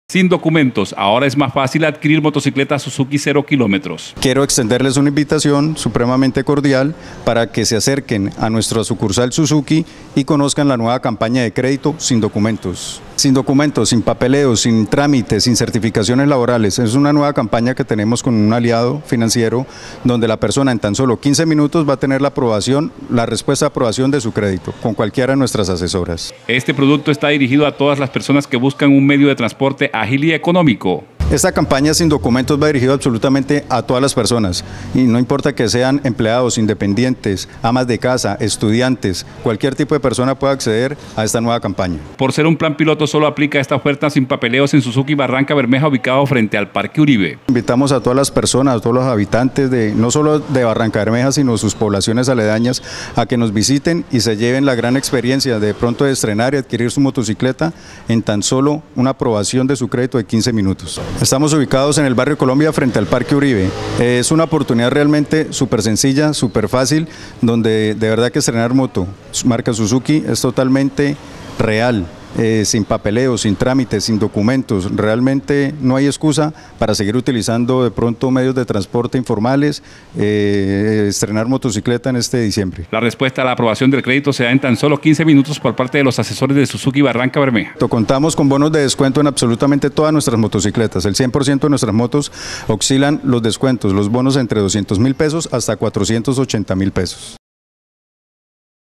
Sin documentos, ahora es más fácil adquirir motocicletas Suzuki 0 kilómetros. Quiero extenderles una invitación supremamente cordial para que se acerquen a nuestra sucursal Suzuki y conozcan la nueva campaña de crédito sin documentos. Sin documentos, sin papeleo, sin trámites, sin certificaciones laborales. Es una nueva campaña que tenemos con un aliado financiero donde la persona en tan solo 15 minutos va a tener la aprobación, la respuesta de aprobación de su crédito con cualquiera de nuestras asesoras. Este producto está dirigido a todas las personas que buscan un medio de transporte ágil y económico. Esta campaña sin documentos va dirigida absolutamente a todas las personas y no importa que sean empleados, independientes, amas de casa, estudiantes, cualquier tipo de persona puede acceder a esta nueva campaña. Por ser un plan piloto, solo aplica esta oferta sin papeleos en Suzuki Barranca Bermeja, ubicado frente al Parque Uribe. Invitamos a todas las personas, a todos los habitantes no solo de Barranca Bermeja, sino sus poblaciones aledañas, a que nos visiten y se lleven la gran experiencia de pronto de estrenar y adquirir su motocicleta en tan solo una aprobación de su crédito de 15 minutos. Estamos ubicados en el barrio Colombia frente al Parque Uribe. Es una oportunidad realmente súper sencilla, súper fácil, donde de verdad que estrenar moto, marca Suzuki, es totalmente real. Sin papeleo, sin trámites, sin documentos, realmente no hay excusa para seguir utilizando de pronto medios de transporte informales, estrenar motocicleta en este diciembre. La respuesta a la aprobación del crédito se da en tan solo 15 minutos por parte de los asesores de Suzuki Barranca Bermeja. Contamos con bonos de descuento en absolutamente todas nuestras motocicletas. El 100% de nuestras motos oscilan los descuentos, los bonos entre 200.000 pesos hasta 480.000 pesos.